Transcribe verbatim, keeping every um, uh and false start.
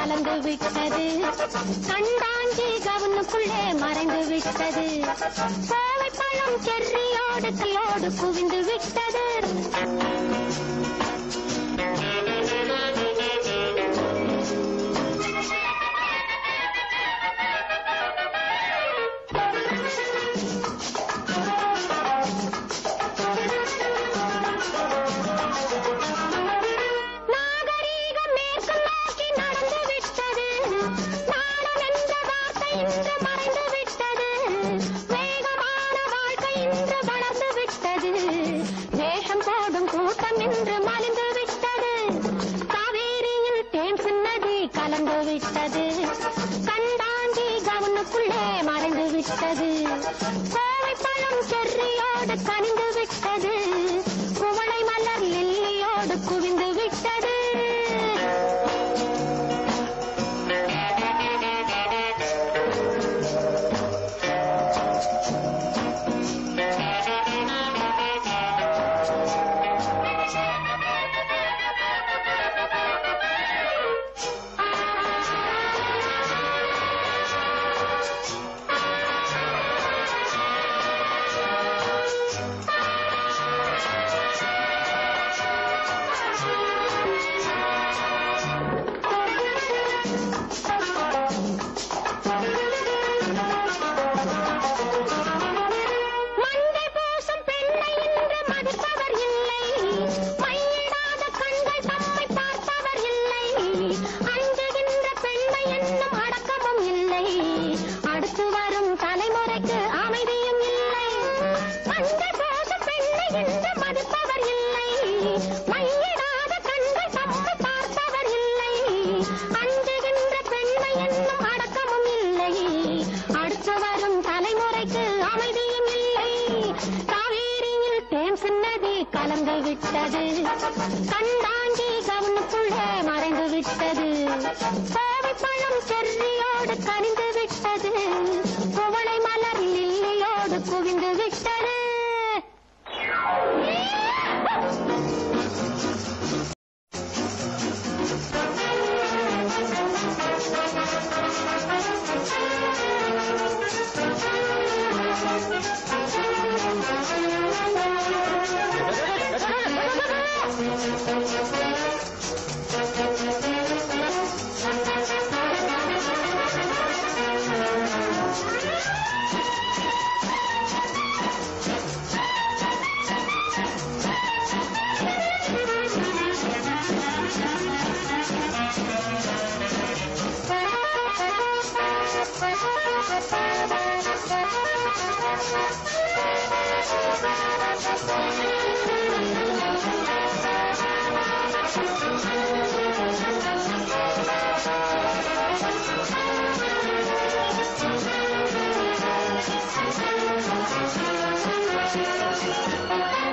கலந்து விட்டது. கண்டாஞ்சி கவுனுக்குள்ளே மறைந்து விட்டது. கோவை பழம் செர்ரியோடு கையோடு குவிந்து விட்டது. கண்டாஞ்சி கவுனுக்குள்ளே மறைந்து விட்டது. கோவை பழம் செர்ரியோடு கனிந்து விட்டது. குவளை மலர் லில்லியோடு குவிந்து விட்டது. கலந்து விட்டது. கண்டாஞ்சி கவுனுக்குள்ளே மறைந்து விட்டது. கோவை பழம் செர்ரியோடு கனிந்து விட்டது. குவளை மலர் லில்லியோடு குவிந்து விட்டது. Thank you.